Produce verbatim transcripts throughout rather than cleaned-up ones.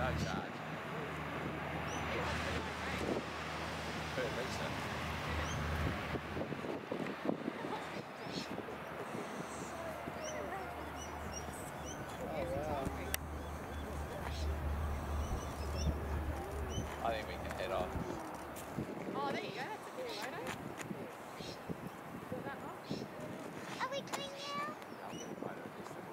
No charge. Per litre. I think we can head off. Oh, there you go. That's a cool photo. Is that much? Are we going now? I'll get a photo of this thing.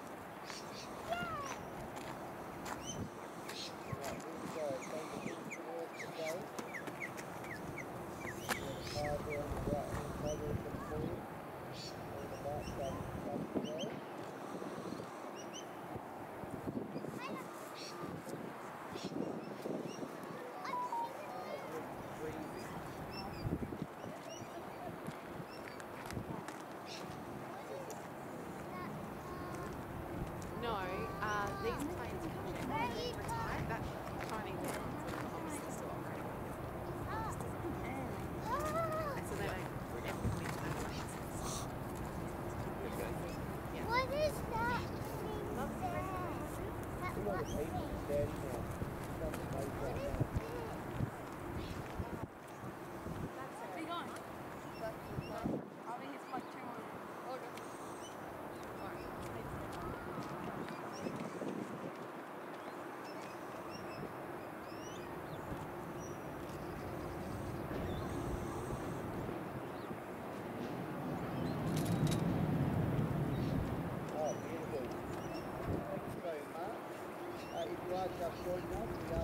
No, uh, these planes come in when they retire. That Chinese Airlines are obviously still operating. So they don't ever come into that place. Yeah. What is that thing there? That what's there? What is it? Big on. I think it's like two hundred. Oh, beautiful. Thanks very much. Uh, if you are just joining us, we